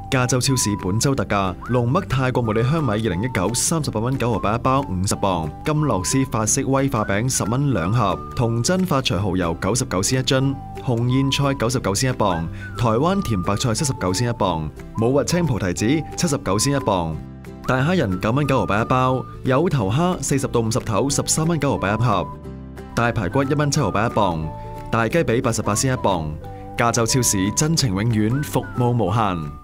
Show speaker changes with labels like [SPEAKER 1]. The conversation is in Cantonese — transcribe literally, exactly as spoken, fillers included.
[SPEAKER 1] 加州超市本周特價：龍麥泰國茉莉香米二零一九三十八蚊九毫八一包五十磅，金樂斯法式威化餅十蚊兩盒，童真發財蠔油九十九仙一樽，紅莧菜九十九仙一磅，台灣甜白菜七十九仙一磅，武核青菩提子七十九仙一磅，大蝦仁九蚊九毫八一包，有頭蝦四十到五十頭十三蚊九毫八一盒，大排骨一蚊七毫八一磅，大雞髀八十八仙一磅。加州超市真情永遠，服務無限。